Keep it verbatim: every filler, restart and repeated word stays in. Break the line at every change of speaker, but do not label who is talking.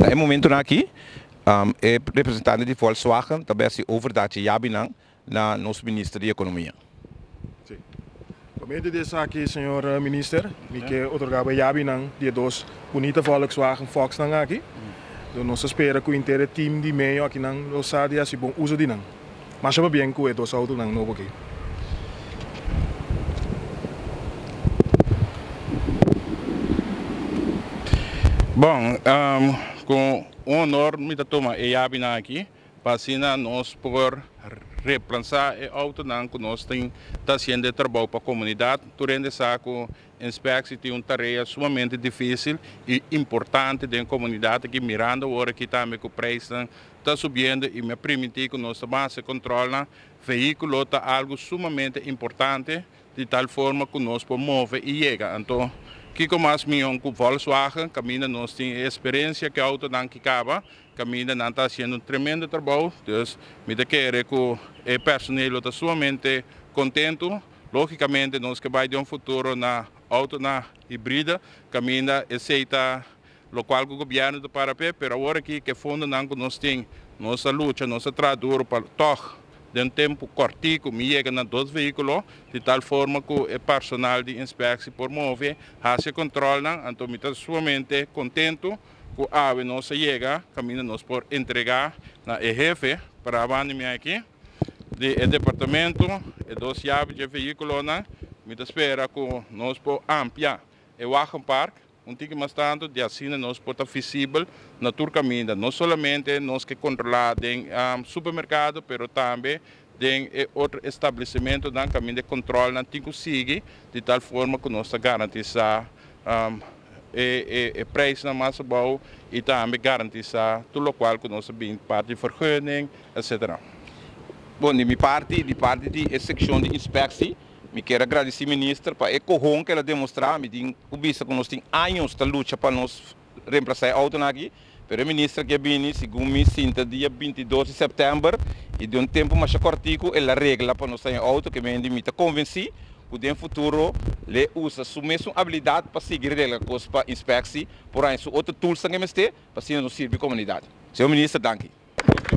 No momento aqui, um, é representante de Volkswagen, também se overdracht Jabinang na nosso Ministro de Economia.
Sim. Comente dessa aqui, senhor Ministro, me que otorgava Jabinang de dois bonita Volkswagen Volkswagen aqui. Então nós espera que o inteiro time de meio aqui não lo sabe se bom uso de não. Mas sabe bem que é dois autos não novo aqui.
Bom, um, com honor me toma e Jabinang aqui, para nós por repensar o auto que nós temos fazendo trabalho para a comunidade. Durante essa inspeção tem uma tarefa sumamente difícil e importante da comunidade que mirando agora que também o preço está subindo e me permite que nós também se controla veículo está algo sumamente importante de tal forma que nós podemos mover e chega. Então, que como as minhas com Volkswagen, caminha nós temos experiência que o auto não acaba, caminha não está fazendo um tremendo trabalho, então me quero que o personal está sumamente contente. Logicamente, nós que vai de um futuro na auto na híbrida, caminha aceita o qual o governo do Parapé, mas agora aqui que fundo não nós temos nossa luta, nossa tradução para tocar de um tempo curtico, me chega na dois veículos, de tal forma que o personal de inspeção por mover, se controla, então me estou sumamente contente que a ave nossa chega, caminha nós por entregar na jefe para a aqui, do departamento, e dois chaves de veículo, me espera que nós por ampliar o Wagen Park, um pouco mais tanto, de assim nós por estar visível na tour caminho, não somente nós que controlar em um, supermercado, mas também em outro estabelecimento na caminho de controle, não tem que seguir, de tal forma que nós garantizar um, e, e, e preço na massa boa e também garantizar tudo o qual que nós temos parte de vergunning, etcétera.
Bom, de minha parte, de parte de secção de inspeção, me quero agradecer ao ministro para o corrão que ela demonstrar, me diz que nós temos anos de luta para nos reemplaçar o auto aqui, mas o ministro que vem, segundo me sinta, dia vinte e dois de setembro, e de um tempo mais curtico, ela regla para nós ter auto que me me convenci que no futuro ele usa sua mesma habilidade para seguir a regra para inspeção, por aí, outro tools que me para ser no serviço comunidade. Senhor ministro, danke.